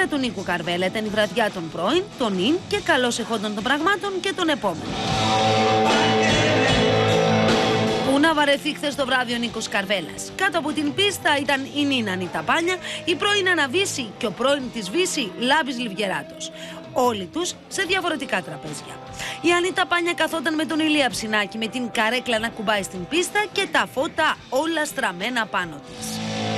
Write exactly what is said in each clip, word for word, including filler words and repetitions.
μέρα του Νίκου Καρβέλα ήταν η βραδιά των πρώην, των ιν και καλώς εχόντων των πραγμάτων και των επόμενων. Πού να βαρεθεί χθες το βράδυ ο Νίκος Καρβέλας? Κάτω από την πίστα ήταν η Νίνα Ανίτα Πάνια, η πρώην Αναβίση και ο πρώην της Βύση Λάμπης Λιβγεράτος. Όλοι τους σε διαφορετικά τραπέζια. Η Ανίτα Πάνια καθόταν με τον Ηλία Ψινάκη με την καρέκλα να κουμπάει στην πίστα και τα φώτα όλα στραμμένα πάνω της.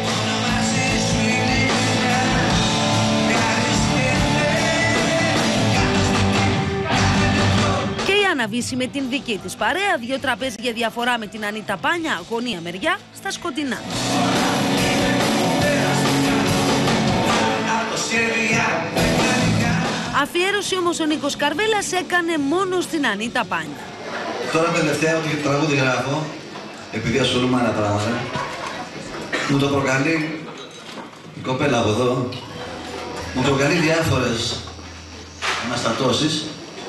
Και η Αναβίση με την δική της παρέα, δύο τραπέζια διαφορά με την Ανίτα Πάνια, γωνία μεριά, στα σκοτεινά. Αφιέρωση όμως ο Νίκος Καρβέλας έκανε μόνο στην Ανίτα Πάνια. Τώρα τελευταία ότι το τραγούδι γράφω, επειδή ασχολούμαι με ένα πράγμα, μου το προκαλεί η κοπέλα από εδώ, μου προκαλεί διάφορες αναστατώσεις.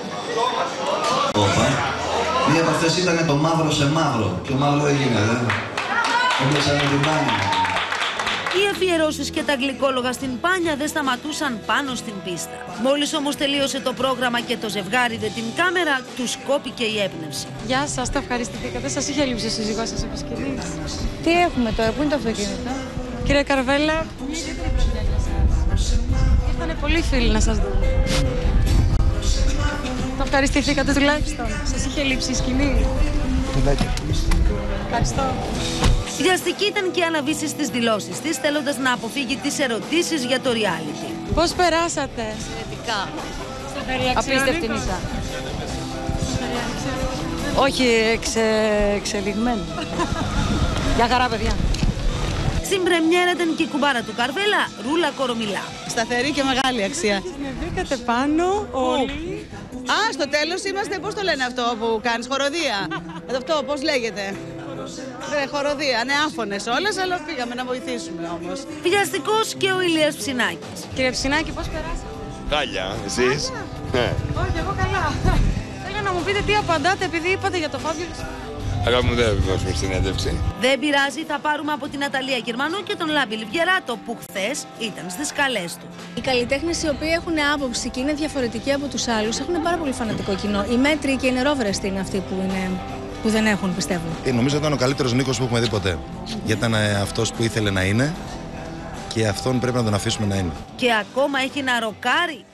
Όπα. Μία από αυτές ήταν το μαύρο σε μαύρο. Και ο μαύρο δεν γίνεται. Έμπλεξα με την Πάνια. Οι αφιερώσεις και τα γλυκόλογα στην Πάνια δεν σταματούσαν πάνω στην πίστα. Μόλις όμως τελείωσε το πρόγραμμα και το ζευγάρι δε την κάμερα, τους κόπηκε η έμπνευση. Γεια σας, τα ευχαριστηθήκατε. Σας είχε λείψει ο σύζυγός σας επί σκηνής? Τι έχουμε τώρα, πού είναι το αυτοκίνητο? Κύριε Καρβέλα, μια ιδιαίτερη προνέργεια σας. Ήρθανε πολλοί φίλοι να σας δουν. Το ευχαριστηθήκατε τουλάχιστον? Σας είχε λείψει η σκηνή? Ευχαριστώ. Βιαστική ήταν και η Αναβίση στις δηλώσεις της, θέλοντας να αποφύγει τις ερωτήσεις για το reality. Πώς περάσατε? Εξαιρετικά. Απίστευτη νύχτα. Όχι, εξε... εξελιγμένη. Γεια χαρά, παιδιά. Στην πρεμιέρα ήταν και η κουμπάρα του Καρβέλα, Ρούλα Κορομιλά. Σταθερή και μεγάλη αξία. Βρήκατε πάνω όλοι. Α, στο τέλος είμαστε, πώς το λένε αυτό που κάνεις, χοροδία. Αυτό, πώς λέγεται? Ρε, χοροδία, ναι, άφωνες όλες, αλλά πήγαμε να βοηθήσουμε όμως. Βιαστικός και ο Ηλίας Ψινάκης. Κύριε Ψινάκη, πώς περάσατε? Χάλια, εσείς? Ναι. Όχι, εγώ καλά. Θέλω να μου πείτε τι απαντάτε, επειδή είπατε για το Φάβιο. Αγάπη μου, δεν θα δώσουμε συνέντευξη. Δεν πειράζει, θα πάρουμε από την Αταλία Γερμανού και τον Λάμπη Λιβγεράτο, που χθες ήταν στις σκαλές του. Οι καλλιτέχνες οι οποίοι έχουν άποψη και είναι διαφορετικοί από τους άλλους έχουν πάρα πολύ φανατικό κοινό. Οι μέτριοι και οι νερόβρεστοι είναι αυτοί που, είναι, που δεν έχουν, πιστεύω. Ε, νομίζω ήταν ο καλύτερος Νίκος που έχουμε δει ποτέ. Γιατί ήταν ε, αυτός που ήθελε να είναι και αυτόν πρέπει να τον αφήσουμε να είναι. Και ακόμα έχει να ροκάρει